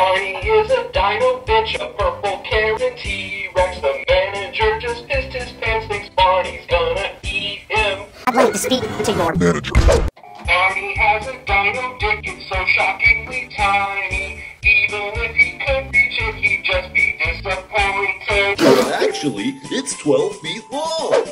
Barney is a dino bitch, a purple Karen T-Rex. The manager just pissed his pants, thinks Barney's gonna eat him. I'd like to speak to your manager. Barney has a dino dick, it's so shockingly tiny. Even if he could reach it, he'd just be disappointed. Actually, it's 12 feet long.